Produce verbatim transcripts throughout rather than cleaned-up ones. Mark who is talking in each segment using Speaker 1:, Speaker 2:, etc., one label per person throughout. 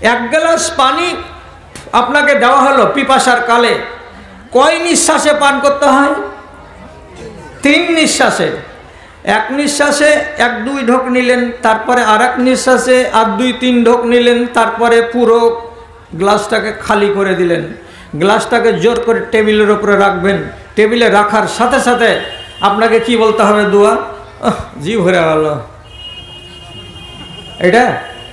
Speaker 1: এক গ্লাস পানি আপনাকে দেওয়া হলো পিপাসার কালে, কয় নিঃশ্বাসে পান করতে হয়? তিন নিঃশ্বাসে। এক নিঃশ্বাসে এক দুই ঢোক নিলেন, তারপরে আর এক নিঃশ্বাসে আর দুই তিন ঢোক নিলেন, তারপরে পুরো গ্লাসটাকে খালি করে দিলেন। গ্লাসটাকে জোর করে টেবিলের উপরে রাখবেন। টেবিলে রাখার সাথে সাথে আপনাকে কি বলতে হবে? দোয়া, জি ভরে গেল, এটা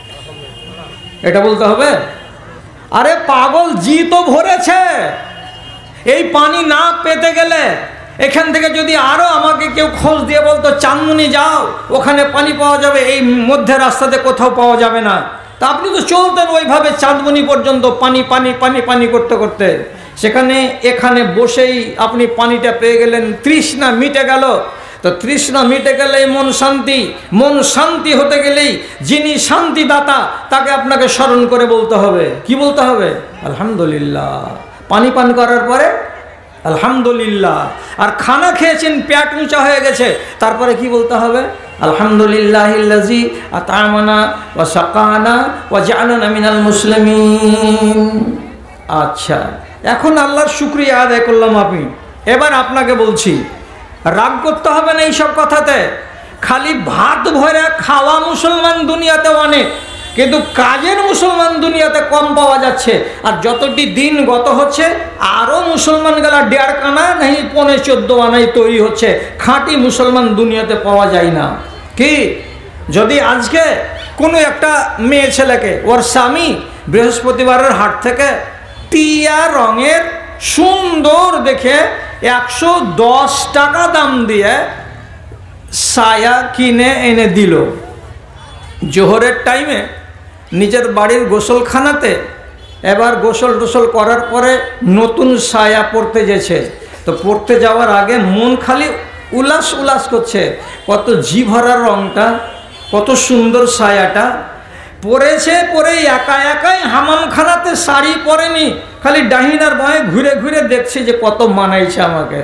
Speaker 1: এটা বলতে হবে? আরে পাগল, জি তো ভরেছে। এই পানি না পেতে গেলে এখান থেকে যদি আরো আমাকে কেউ খোঁজ দিয়ে বলতো চাঁদমুনি যাও, ওখানে পানি পাওয়া যাবে, এই মধ্যে রাস্তাতে কোথাও পাওয়া যাবে না, তা আপনি তো চলতেন ওইভাবে চাঁদমুনি পর্যন্ত পানি পানি পানি পানি করতে করতে। সেখানে এখানে বসেই আপনি পানিটা পেয়ে গেলেন, তৃষ্ণা মিটে গেল। তো তৃষ্ণা মিটে গেলেই মন শান্তি, মন শান্তি হতে গেলেই যিনি শান্তিদাতা তাকে আপনাকে স্মরণ করে বলতে হবে। কি বলতে হবে? আলহামদুলিল্লাহ। পানি পান করার পরে আলহামদুলিল্লাহ। আর খানা খেয়েছেন, পেট উঁচা হয়ে গেছে, তারপরে কি বলতে হবে? আলহামদুলিল্লাহিল্লাযী আত'আমানা ওয়া সাকানা ওয়া জা'আলানা মিনাল মুসলিমিন। আচ্ছা, এখন আল্লাহর শুকরিয়া আদায় করলাম আমি। এবার আপনাকে বলছি, রাগ করতে হবে না এইসব কথাতে। খালি ভাত ভরে খাওয়া মুসলমান দুনিয়াতে অনেক, কিন্তু কাজের মুসলমান দুনিয়াতে কম পাওয়া যাচ্ছে। আর যতটি দিন গত হচ্ছে আরও মুসলমান গেলা দেড় কানা নেই পনে চোদ্দ আনাই তৈরি হচ্ছে। খাঁটি মুসলমান দুনিয়াতে পাওয়া যায় না। কি যদি আজকে কোনো একটা মেয়ে ছেলেকে ওর স্বামী বৃহস্পতিবারের হাট থেকে টিয়া রঙের সুন্দর দেখে একশো দশ টাকা দাম দিয়ে সায়া কিনে এনে দিল, জোহরের টাইমে নিজের বাড়ির গোসলখানাতে এবার গোসল টোসল করার পরে নতুন সায়া পরতে গেছে। তো পরতে যাওয়ার আগে মন খালি উল্লাস উল্লাস করছে, কত জি ভরা রঙটা, কত সুন্দর সায়াটা পরেছে। পরে একা একাই হামামখানাতে শাড়ি পরেনি, খালি ডাহিনার বাঁয়ে ঘুরে ঘুরে দেখছে যে কত মানাইছে আমাকে।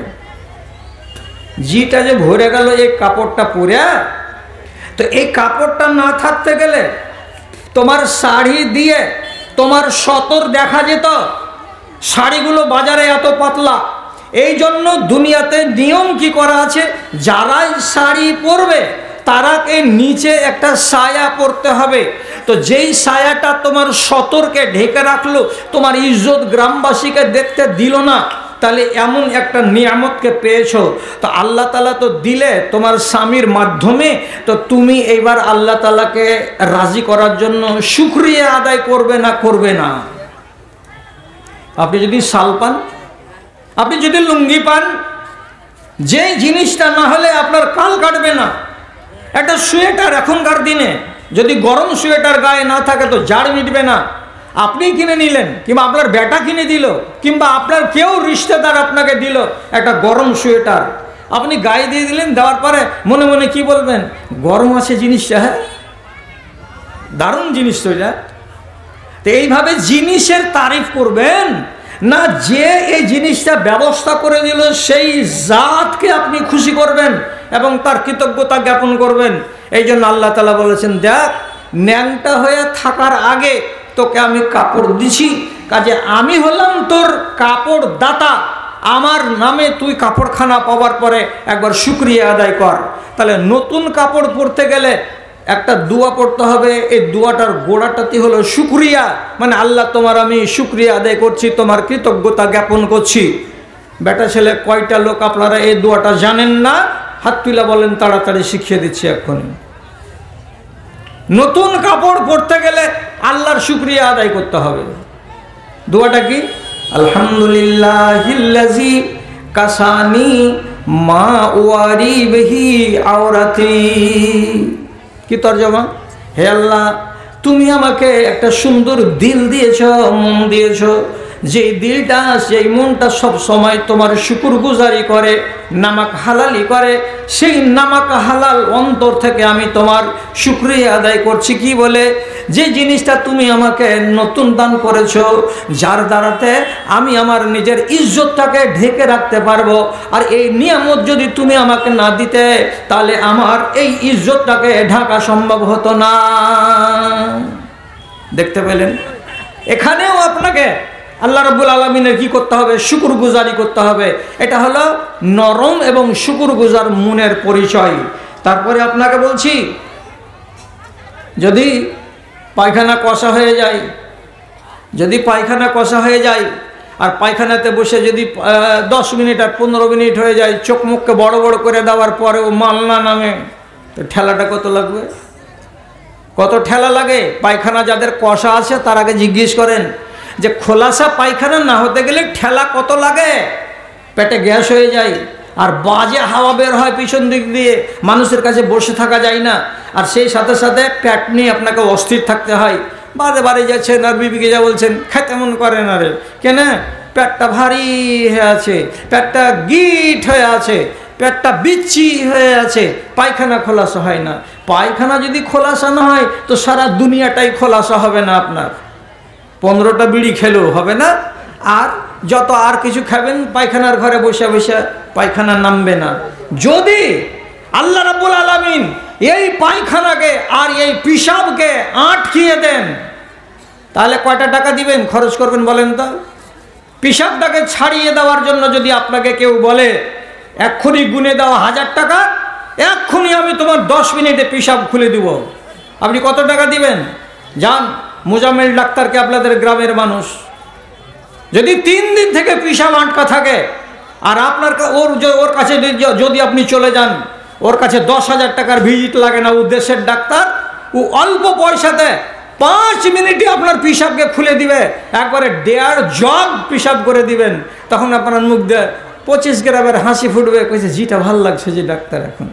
Speaker 1: জিটা যে ভরে গেল এই কাপড়টা পরে। তো এই কাপড়টা না থাকতে গেলে তোমার শাড়ি দিয়ে তোমার সতর দেখা যেত। শাড়িগুলো বাজারে এত পাতলা, এই জন্য দুনিয়াতে নিয়ম কি করা আছে, যারাই শাড়ি পরবে তারাকে নিচে একটা সায়া পরতে হবে। তো যেই সায়াটা তোমার সতরকে ঢেকে রাখলো, তোমার ইজ্জত গ্রামবাসীকে দেখতে দিল না, তাহলে এমন একটা নিয়ামতকে পেয়েছো। তো আল্লাহ তাআলা তো দিলে তোমার স্বামীর মাধ্যমে, তো তুমি এইবার আল্লাহ তাআলাকে রাজি করার জন্য শুকরিয়া আদায় করবে না করবে না? আপনি যদি শাল পান, আপনি যদি লুঙ্গি পান, যেই জিনিসটা না হলে আপনার কাল কাটবে না। একটা সোয়েটার এখনকার দিনে যদি গরম সোয়েটার গায়ে না থাকে তো জাড় মিটবে না। আপনি কিনে নিলেন, কিংবা আপনার বেটা কিনে দিল, কিংবা আপনার কেউ রিশতেদার আপনাকে দিল একটা গরম সোয়েটার, আপনি গায়ে দিয়ে দিলেন। দেওয়ার পরে মনে মনে কি বলবেন? গরম আছে জিনিসটা, হ্যাঁ দারুণ জিনিস তো এটা। তো এইভাবে জিনিসের তারিফ করবেন না, যে এই জিনিসটা ব্যবস্থা করে দিল সেই জাতকে আপনি খুশি করবেন এবং তার কৃতজ্ঞতা জ্ঞাপন করবেন। এই জন্য আল্লাহ তাআলা বলেছেন, দেখ ন্যাংটা হয়ে থাকার আগে তোকে আমি কাপড় দিছি, কাজে আমি হলাম তোর কাপড় দাতা। আমার নামে তুই কাপড়খানা পাওয়ার পরে একবার শুকরিয়া আদায় কর। তাহলে নতুন কাপড় পরতে গেলে একটা দোয়া পড়তে হবে। এই দোয়াটার গোড়াটাতে হলো শুকরিয়া, মানে আল্লাহ তোমার আমি শুকরিয়া আদায় করছি, তোমার কৃতজ্ঞতা জ্ঞাপন করছি। বেটা ছেলে কয়টা লোক আপনারা এই দোয়াটা জানেন না? হাত তুলে বলেন, তাড়াতাড়ি শিখিয়ে দিচ্ছি এক্ষুনি। নতুন কাপড় পরতে গেলে আল্লাহর শুকরিয়া আদায় করতে হবে। দোয়াটা কি? আলহামদুলিল্লাহিল্লাযী কাসানি মা ওয়ারি বিহি আওরাতি। কি তরজমা? হে আল্লাহ, তুমি আমাকে একটা সুন্দর দিল দিয়েছ, মন দিয়েছ, যেই দিলটা সেই মনটা সব সময় তোমার শুকরগুজারি করে, নামাক হালালি করে, সেই নামাক হালাল অন্তর থেকে আমি তোমার শুকরিয়া আদায় করছি। কি বলে? যে জিনিসটা তুমি আমাকে নতুন দান করেছো, যার দ্বারাতে আমি আমার নিজের ইজ্জতটাকে ঢেকে রাখতে পারবো। আর এই নিয়ামত যদি তুমি আমাকে না দিতে, তাহলে আমার এই ইজ্জতটাকে ঢাকা সম্ভব হতো না। দেখতে পেলেন? এখানেও আপনাকে আল্লাহ রাব্বুল আলামিনের কি করতে হবে? শুকরগুজারি করতে হবে। এটা হলো নরম এবং শুকরগুজার মনের পরিচয়। তারপরে আপনাকে বলছি, যদি পায়খানা কষা হয়ে যায়, যদি পায়খানা কষা হয়ে যায় আর পায়খানাতে বসে যদি দশ মিনিট আর পনেরো মিনিট হয়ে যায়, চোখ মুখকে বড় বড় করে দেওয়ার পরেও মাল না নামে, তো ঠেলাটা কত লাগবে? কত ঠেলা লাগে? পায়খানা যাদের কষা আছে তার আগে জিজ্ঞেস করেন যে খোলাসা পায়খানা না হতে গেলে ঠেলা কত লাগে। পেটে গ্যাস হয়ে যায় আর বাজে হাওয়া বের হয় পিছন দিক দিয়ে, মানুষের কাছে বসে থাকা যায় না, আর সেই সাথে সাথে পেট নিয়ে আপনাকে অস্থির থাকতে হয়। বারে বারে যাচ্ছেন আর বিবিকে যা বলছেন, খেতে মন করে না রে, কেন? পেটটা ভারী হয়ে আছে, পেটটা গিট হয়ে আছে, পেটটা বিচ্ছি হয়ে আছে, পায়খানা খোলাসা হয় না। পায়খানা যদি খোলাসা না হয় তো সারা দুনিয়াটাই খোলাসা হবে না। আপনার পনেরোটা বিড়ি খেলেও হবে না, আর যত আর কিছু খাবেন পায়খানার ঘরে বসে বসে পায়খানা নামবে না। যদি আল্লাহ রাব্বুল আলামিন এই পায়খানাকে আর এই পিশাবকে আটকিয়ে দেন, তাহলে কয়টা টাকা দিবেন, খরচ করবেন বলেন তো? পিশাবটাকে ছাড়িয়ে দেওয়ার জন্য যদি আপনাকে কেউ বলে এক্ষুনি গুনে দেওয়া হাজার টাকা, এক্ষুনি আমি তোমার দশ মিনিটে পিশাব খুলে দিব, আপনি কত টাকা দিবেন? যান মোজাম্মেল ডাক্তারকে, আপনাদের গ্রামের মানুষ, যদি তিন দিন থেকে পিশাব আটকা থাকে আর আপনার ওর ওর কাছে যদি আপনি চলে যান, ওর কাছে দশ হাজার টাকার ভিজিট লাগে না, ও দেশের ডাক্তার, ও অল্প পয়সাতে পাঁচ মিনিটে আপনার পিশাবকে খুলে দিবে, একবারে দেড় জগ পিশাব করে দিবেন। তখন আপনার মুখ দিয়ে পঁচিশ গ্রামের হাসি ফুটবে, কইছে জিটা ভাল লাগছে যে ডাক্তার। এখন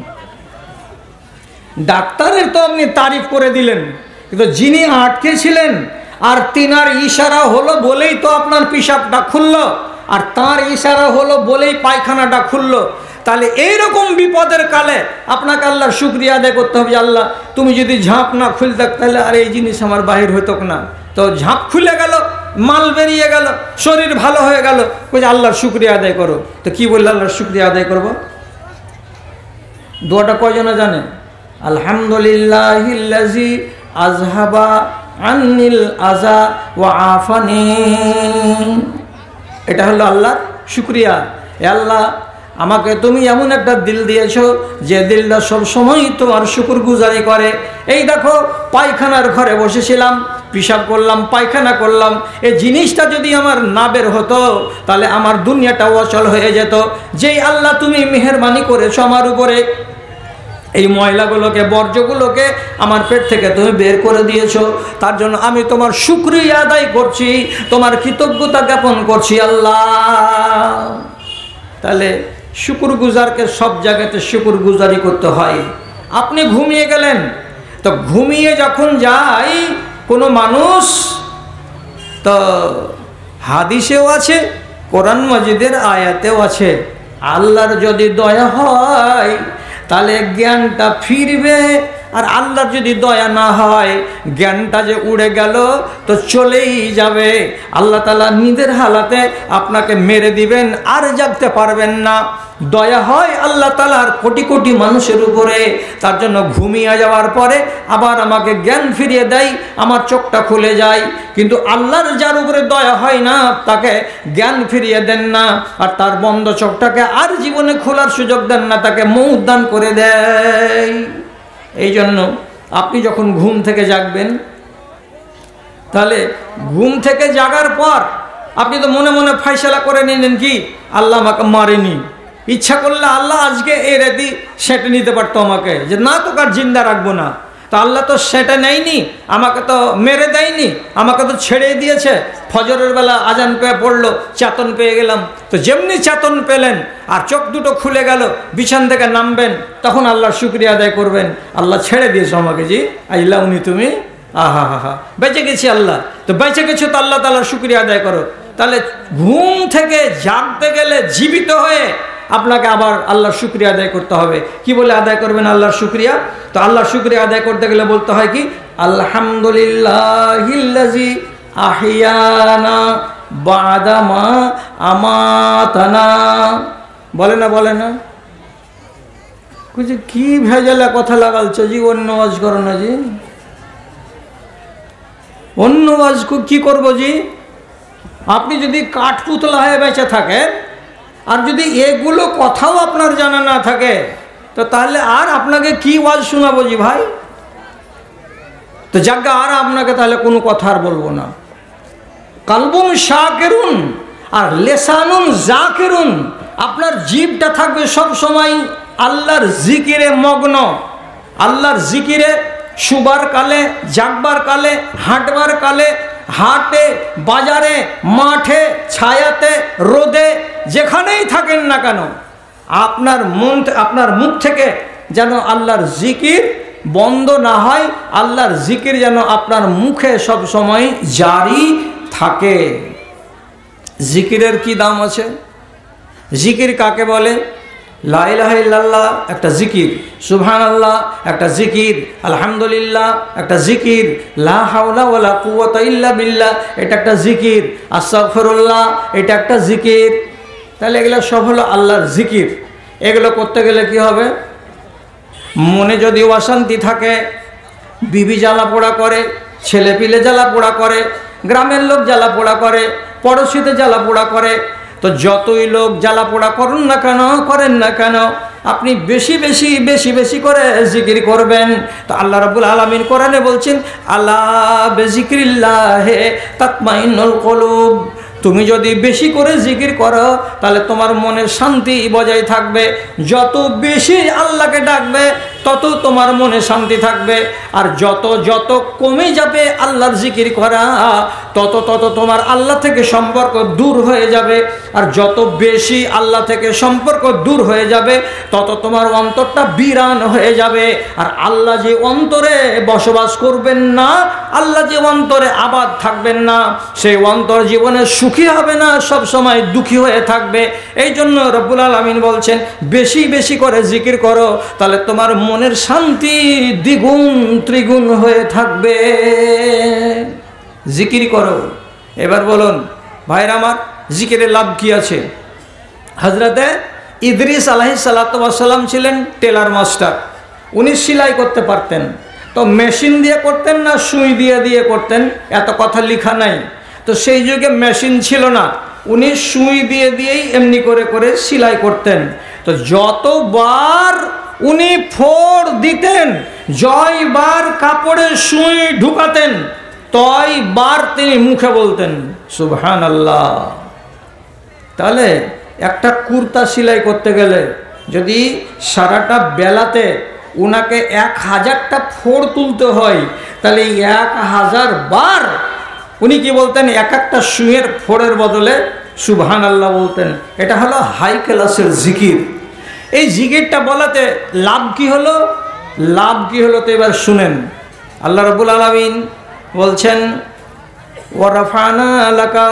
Speaker 1: ডাক্তারের তো আপনি তারিফ করে দিলেন, কিন্তু যিনি আটকে ছিলেন আর তিনার ইশারা হলো বলেই তো আপনার পিশাবটা খুললো, আর তার ইশারা হলো বলেই পায়খানাটা খুললো। তাহলে এইরকম বিপদের কালে আপনাকে আল্লাহর শুকরিয়া আদায় করতে হবে। আল্লাহ, তুমি যদি ঝাঁপ না খুলতে তাহলে আর এই জিনিস আমার বাহির হইতো না। তো ঝাঁপ খুলে গেল, মাল বেরিয়ে গেল, শরীর ভালো হয়ে গেল, বলছে আল্লাহর শুকরিয়া আদায় করো। তো কি বললে আল্লাহর শুকরিয়া আদায় করবো? দোয়াটা কয়জনে জানে? আলহামদুলিল্লাহিল্লাযী আযহাবা আন্নিল আযা ওয়া আফানি। এটা হলো আল্লাহর শুকরিয়া। এ আল্লাহ, আমাকে তুমি এমন একটা দিল দিয়েছো যে দিলটা সবসময় তোমার শুকরগুজারি করে। এই দেখো, পায়খানার ঘরে বসেছিলাম, পিশাব করলাম, পায়খানা করলাম, এই জিনিসটা যদি আমার না বের হতো তাহলে আমার দুনিয়াটা অচল হয়ে যেত। যেই আল্লাহ তুমি মেহেরবানি করেছো আমার উপরে, এই ময়লাগুলোকে, বর্জ্যগুলোকে আমার পেট থেকে তুমি বের করে দিয়েছো, তার জন্য আমি তোমার শুকরিয়া আদায় করছি, তোমার কৃতজ্ঞতা জ্ঞাপন করছি আল্লাহ। তাহলে শুকরগুজারকে সব জায়গাতে শুকরগুজারি করতে হয়। আপনি ঘুমিয়ে গেলেন, তো ঘুমিয়ে যখন যায় কোনো মানুষ, তো হাদিসেও আছে, কোরআন মাজিদের আয়াতেও আছে, আল্লাহর যদি দয়া হয় তাহলে জ্ঞানটা ফিরবে, আর আল্লাহর যদি দয়া না হয় জ্ঞানটা যে উড়ে গেল তো চলেই যাবে। আল্লাহ তাআলা নিজের হালাতে আপনাকে মেরে দিবেন, আর জাগতে পারবেন না। দয়া হয় আল্লাহ তাআলার কোটি কোটি মানুষের উপরে, তার জন্য ঘুমিয়ে যাওয়ার পরে আবার আমাকে জ্ঞান ফিরিয়ে দেয়, আমার চোখটা খুলে যায়। কিন্তু আল্লাহর যার উপরে দয়া হয় না তাকে জ্ঞান ফিরিয়ে দেন না, আর তার বন্ধ চোখটাকে আর জীবনে খোলার সুযোগ দেন না, তাকে মৌত দান করে দেয়। এই জন্য আপনি যখন ঘুম থেকে জাগবেন, তাহলে ঘুম থেকে জাগার পর আপনি তো মনে মনে ফয়সালা করে নিলেন কি, আল্লাহ আমাকে মারেনি, ইচ্ছা করলে আল্লাহ আজকে এই রাতি সেটে নিতে পারতো আমাকে, যে না তোকে আর জিন্দা রাখবো না। তো আল্লাহ তো সেটা নেয়নি, আমাকে তো মেরে দেয়নি, আমাকে তো ছেড়ে দিয়েছে। ফজরের বেলা আজান পেয়ে পড়লো, চেতন পেয়ে গেলাম। তো যেমনি চেতন পেলেন আর চোখ দুটো খুলে গেল, বিছান থেকে নামবেন, তখন আল্লাহর শুকরিয়া আদায় করবেন, আল্লাহ ছেড়ে দিয়েছো আমাকে, জি আইলা উনি তুমি, আহা হা হা বেঁচে গেছি আল্লাহ। তো বেঁচে গেছো তো আল্লাহ তাআলার শুকরিয়া আদায় করো। তাহলে ঘুম থেকে জাগতে গেলে জীবিত হয়ে আপনাকে আবার আল্লাহর শুকরিয়া আদায় করতে হবে। কি বলে আদায় করবেন আল্লাহর শুকরিয়া? তো আল্লাহর শুকরিয়া আদায় করতে গেলে বলতে হয় কি, আলহামদুলিল্লাহিল্লাযী আহিয়ানা বা'দা মা আমাতানা। বলে না বলে না কি ভেজালা কথা লাগালছো জি, অন্য ওয়াজ করো না জি। অন্য ওয়াজ কি করবো জি? আপনি যদি কাঠপুতলা হয়ে বেঁচে থাকেন আর যদি এগুলো কথাও আপনার জানা না থাকে, তো তাহলে আর আপনাকে কি ওয়াজ শোনাবো জি ভাই? তো যাজ্ঞা আর আপনাকে তাহলে কোনো কথা আর বলবো না। কালবুন শাকিরুন আর লেসানুন জাকিরুন, আপনার জিভটা থাকবে সব সময় আল্লাহর জিকিরে মগ্ন। আল্লাহর জিকিরে শুবার কালে, জাগবার কালে, হাঁটবার কালে, হাটে, বাজারে, মাঠে, ছায়াতে, রোদে, যেখানেই থাকেন না কেন আপনার মন আপনার মুখ থেকে যেন আল্লাহর জিকির বন্ধ না হয়, আল্লাহর জিকির যেন আপনার মুখে সব সময় জারি থাকে। জিকিরের কি দাম আছে? জিকির কাকে বলে? লা ইলাহা ইল্লাল্লাহ একটা জিকির, সুবহানাল্লাহ একটা জিকির, আলহামদুলিল্লাহ একটা জিকির, লা হাওলা ওয়ালা কুওয়াতা ইল্লা বিল্লাহ এটা একটা জিকির, আস্তাগফিরুল্লাহ এটা একটা জিকির। তাহলে এগুলো সব হলো আল্লাহর জিকির। এগুলো করতে গেলে কি হবে? মনে যদি অশান্তি থাকে, বিবি জ্বালা পোড়া করে, ছেলে পিলে জ্বালা পোড়া করে, গ্রামের লোক জ্বালা পোড়া করে, পড়োশিতে জ্বালা পোড়া করে, তো যতই লোক জ্বালা পোড়া করুন না কেন, করেন না কেন, আপনি বেশি বেশি বেশি বেশি করে জিকির করবেন। তো আল্লাহ রাব্বুল আলামিন কোরআনে বলছেন, আলা বিজিক্রিল্লাহি তাতমাইন্নুল কুলুব। তুমি যদি বেশি করে জিকির করো তাহলে তোমার মনের শান্তি বজায় থাকবে। যত বেশি আল্লাহকে ডাকবে তত তোমার মনে শান্তি থাকবে। আর যত যত কমে যাবে আল্লাহর জিকির করা, তত তত তোমার আল্লাহ থেকে সম্পর্ক দূর হয়ে যাবে। আর যত বেশি আল্লাহ থেকে সম্পর্ক দূর হয়ে যাবে তত তোমার অন্তরটা বিরান হয়ে যাবে। আর আল্লাহ যে অন্তরে বসবাস করবেন না, আল্লাহ যে অন্তরে আবাদ থাকবেন না, সেই অন্তর জীবনে সুখী হবে না, সব সময় দুঃখী হয়ে থাকবে। এই জন্য রব্বুল আলামিন বলছেন, বেশি বেশি করে জিকির করো, তাহলে তোমার মনের শান্তি দ্বিগুণ ত্রিগুণ হয়ে থাকবে। জিকির করো। এবার বলুন ভাইরা আমার, জিকিরের লাভ কি আছে? হযরতে ইদ্রিস আলাইহিস সালাতু ওয়াস সালাম ছিলেন টেলার মাস্টার। উনি সেলাই করতে পারতেন। তো মেশিন দিয়ে করতেন না সুই দিয়ে দিয়ে করতেন, এত কথা লেখা নাই। তো সেই যুগে মেশিন ছিল না, উনি সুই দিয়ে দিয়েই এমনি করে করে সেলাই করতেন। তো যতবার উনি ফোড় দিতেন, জয়বার কাপড়ে সুই ঢুকাতেন, তয়বার তিনি মুখে বলতেন সুবহানাল্লাহ। তাহলে একটা কুর্তা সেলাই করতে গেলে যদি সারাটা বেলাতে উনাকে এক হাজারটা ফোড় তুলতে হয়, তাহলে এক হাজার বার উনি কি বলতেন? এক একটা সুইয়ের ফোড়ের বদলে সুবহানাল্লাহ বলতেন। এটা হলো হাই ক্লাসের জিকির। এই জিকিরটা বলাতে লাভ কি হলো? লাভ কি হলো তো এবার শুনেন। আল্লাহ রাব্বুল আলামিন বলছেন, ওয়ারাফানা লাকা,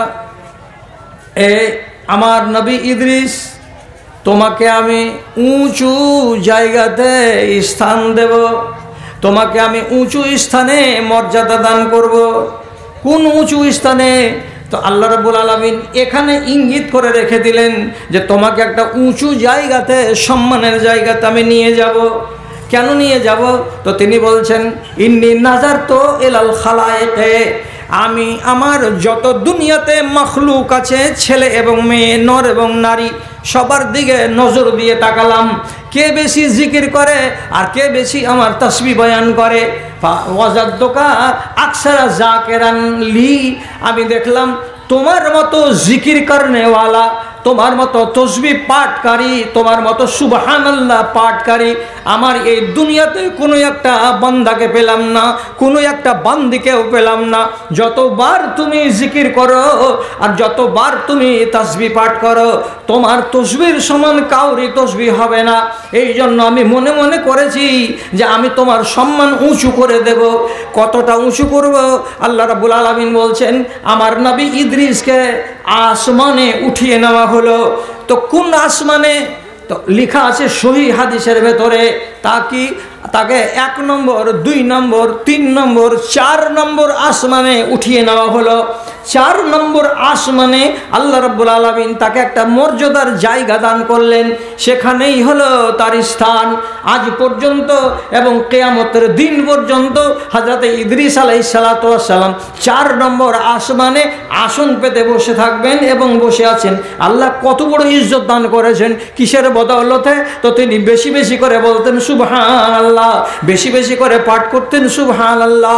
Speaker 1: এ আমার নবী ইদ্রিস, তোমাকে আমি উঁচু জায়গাতে স্থান দেব, তোমাকে আমি উঁচু স্থানে মর্যাদা দান করব। কোন উঁচু স্থানে? তো আল্লাহ রাব্বুল আলামিন এখানে ইঙ্গিত করে রেখে দিলেন যে তোমাকে একটা উঁচু জায়গাতে, সম্মানের জায়গাতে আমি নিয়ে যাব। কেন নিয়ে যাব? তো তিনি বলছেন, ইন্নী নাযারতু ইলাল খালায়েকে, আমি আমার যত দুনিয়াতে মখলুক আছে, ছেলে এবং মেয়ে, নর এবং নারী, সবার দিকে নজর দিয়ে তাকালাম। কে বেশি জিকির করে আর কে বেশি আমার তাসবিহ বয়ান করে। ওয়াজাদতুকা আকসারা জাকিরান লি, আমি দেখলাম তোমার মতো জিকির করনেওয়ালা, তোমার মতো তসবিহ পাঠকারী, তোমার মতো সুবহানাল্লাহ পাঠকারী আমার এই দুনিয়াতে কোনো একটা বান্দাকে পেলাম না, কোনো একটা বান্দিকেও পেলাম না। যতবার তুমি জিকির করো আর যতবার তুমি তাসবিহ পাঠ করো, তোমার তসবির সমান কাউরি তসবিহ হবে না। এই জন্য আমি মনে মনে করেছি যে আমি তোমার সম্মান উঁচু করে দেব। কতটা উঁচু করব? আল্লাহ রাব্বুল আলামিন বলছেন, আমার নবী ইদ্রিসকে আসমানে উঠিয়ে নেওয়া হলো। তো কোন আসমানে? তো লেখা আছে সহিহ হাদিসের ভেতরে, তা কি তাকে এক নম্বর, দুই নম্বর, তিন নম্বর, চার নম্বর আসমানে উঠিয়ে নেওয়া হলো। চার নম্বর আসমানে আল্লাহ রাব্বুল আলামিন তাকে একটা মর্যাদার জায়গা দান করলেন, সেখানেই হলো তার স্থান আজ পর্যন্ত এবং কিয়ামতের দিন পর্যন্ত। হযরত ইদ্রিস আলাইহিস সালাতু ওয়াস সালাম চার নম্বর আসমানে আসন পেতে বসে থাকবেন এবং বসে আছেন। আল্লাহ কত বড় ইজ্জত দান করেছেন, কিসের বদৌলতে? তো তিনি বেশি বেশি করে বলতেন সুবহানাল্লাহ, বেশি বেশি করে পাঠ করতেন সুবহানাল্লাহ।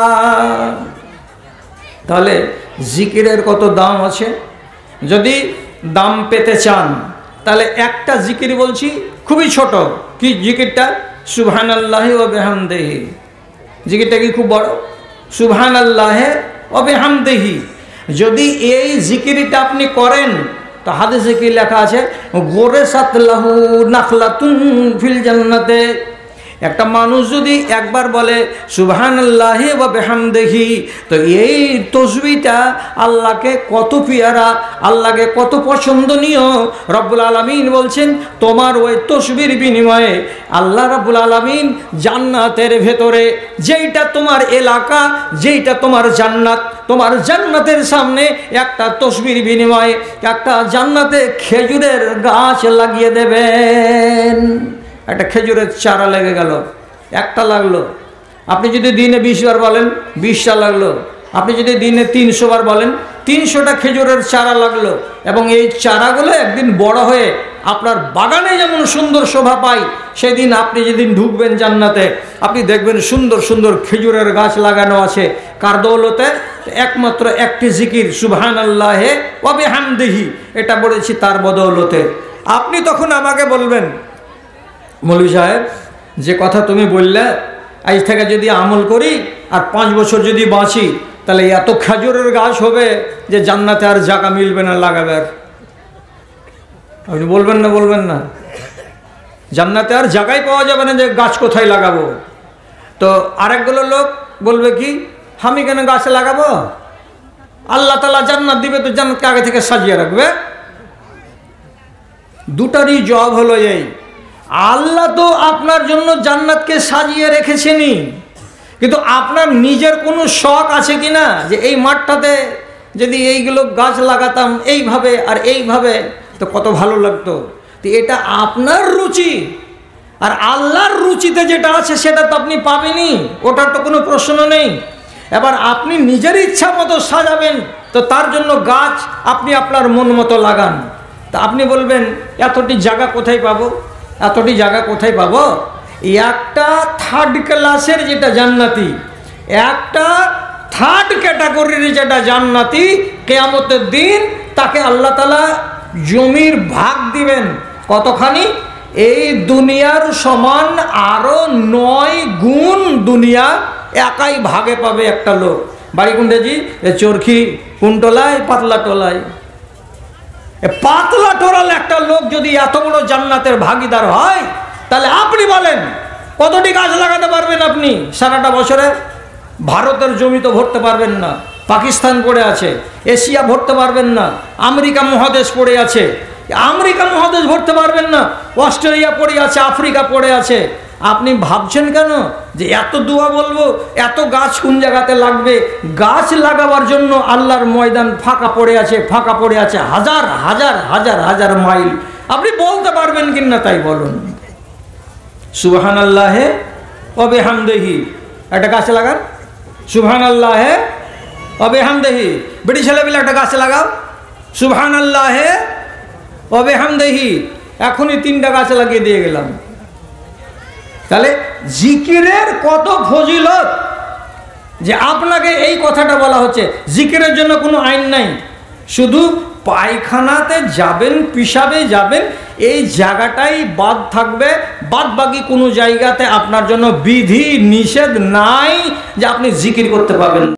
Speaker 1: তাহলে জিকিরের কত দাম আছে। যদি দাম পেতে চান তাহলে একটা জিকির বলছি, খুবই ছোট। কি জিকিরটা? সুবহানাল্লাহি ওয়া বিহামদিহি। জিকিরটা কি খুব বড়? সুবহানাল্লাহি ওয়া বিহামদিহি। যদি এই জিকিরটা আপনি করেন তো হাদিসে কি লেখা আছে? গোরেসাত লাহু নাখলাতুন ফিল জান্নাতে। একটা মানুষ যদি একবার বলে সুবহানাল্লাহি ওয়া বিহামদিহি, তো এই তাসবিহটা আল্লাহকে কত পিয়ারা, আল্লাহকে কত পছন্দনীয়। রব্বুল আলামিন বলছেন তোমার ওই তাসবিহর বিনিময়ে আল্লাহ রব্বুল আলামিন জান্নাতের ভেতরে, যেইটা তোমার এলাকা, যেইটা তোমার জান্নাত, তোমার জান্নাতের সামনে একটা তাসবিহর বিনিময়ে একটা জান্নাতে খেজুরের গাছ লাগিয়ে দেবেন। একটা খেজুরের চারা লেগে গেল, একটা লাগলো। আপনি যদি দিনে বিশ বার বলেন বিশটা লাগলো। আপনি যদি দিনে তিনশো বার বলেন তিনশোটা খেজুরের চারা লাগলো। এবং এই চারাগুলো একদিন বড় হয়ে আপনার বাগানে যেমন সুন্দর শোভা পায়, সেদিন আপনি যেদিন ঢুকবেন জান্নাতে আপনি দেখবেন সুন্দর সুন্দর খেজুরের গাছ লাগানো আছে। কার দৌলতে? একমাত্র একটি জিকির সুবহানাল্লাহি ওয়া বিহামদিহি, এটা বলেছি তার বদৌলতে। আপনি তখন আমাকে বলবেন মৌলভী সাহেব, যে কথা তুমি বললে আজ থেকে যদি আমল করি আর পাঁচ বছর যদি বাঁচি তাহলে এত খেজুরের গাছ হবে যে জান্নাতে আর জায়গা মিলবে না লাগাবার। আপনি বলবেন না? বলবেন না? জান্নাতে আর জায়গায় পাওয়া যাবে না যে গাছ কোথায় লাগাবো। তো আরেকগুলো লোক বলবে কি, আমি কেন গাছ লাগাবো? আল্লাহ তাআলা জান্নাত দিবে তো জান্নাতকে আগে থেকে সাজিয়ে রাখবে। দুটারই জবাব হলো এই, আল্লাহ তো আপনার জন্য জান্নাতকে সাজিয়ে রেখেছেনই, কিন্তু আপনার নিজের কোনো শখ আছে কিনা যে এই মাঠটাতে যদি এইগুলো গাছ লাগাতাম এইভাবে আর এইভাবে তো কত ভালো লাগতো। তো এটা আপনার রুচি, আর আল্লাহর রুচিতে যেটা আছে সেটা তো আপনি পাবেনই, ওটার তো কোনো প্রশ্ন নেই। এবার আপনি নিজের ইচ্ছা মতো সাজাবেন, তো তার জন্য গাছ আপনি আপনার মন মতো লাগান। তা আপনি বলবেন এতটি জায়গা কোথায় পাবো, এতটি জায়গা কোথায় পাবো? একটা থার্ড ক্লাসের যেটা জান্নাতি, একটা থার্ড ক্যাটাগরির যেটা জান্নাতি, কিয়ামতের দিন তাকে আল্লাহ তাআলা জমির ভাগ দিবেন। কতখানি? এই দুনিয়ার সমান আরো নয় গুণ দুনিয়া একাই ভাগে পাবে একটা লোক। বাড়ি কোনটাজি? চরখি কুন্টলায়, পাতলা টোলায়। পাতলা টোরাল একটা লোক যদি এত বড় জান্নাতের ভাগীদার হয়, তাহলে আপনি বলেন কতটি গাছ লাগাতে পারবেন আপনি সারাটা বছরে? ভারতের জমি তো ভরতে পারবেন না, পাকিস্তান পড়ে আছে, এশিয়া ভরতে পারবেন না, আমেরিকা মহাদেশ পড়ে আছে, আমেরিকা মহাদেশ ভরতে পারবেন না, অস্ট্রেলিয়া পড়ে আছে, আফ্রিকা পড়ে আছে। আপনি ভাবছেন কেন যে এত দোয়া বলবো, এত গাছ কোন জায়গাতে লাগবে? গাছ লাগাবার জন্য আল্লাহর ময়দান ফাঁকা পড়ে আছে, ফাঁকা পড়ে আছে হাজার হাজার হাজার হাজার মাইল। আপনি বলতে পারবেন কিনা তাই বলুন। সুবহানাল্লাহি ওয়া বিহামদিহি, একটা গাছ লাগান। সুবহানাল্লাহি ওয়া বিহামদিহি। বেটি ছেলেপিলে একটা গাছ লাগাও। সুবহানাল্লাহি ওয়া বিহামদিহি। এখনই তিনটা গাছ লাগিয়ে দিয়ে গেলাম। তাহলে জিকিরের কত ফজিলত, যে আপনাকে এই কথাটা বলা হচ্ছে। জিকিরের জন্য কোনো আইন নাই, শুধু পায়খানাতে যাবেন, পিসাবে যাবেন, এই জায়গাটাই বাদ থাকবে। বাদ বাকি কোনো জায়গাতে আপনার জন্য বিধি নিষেধ নাই যে আপনি জিকির করতে পারবেন।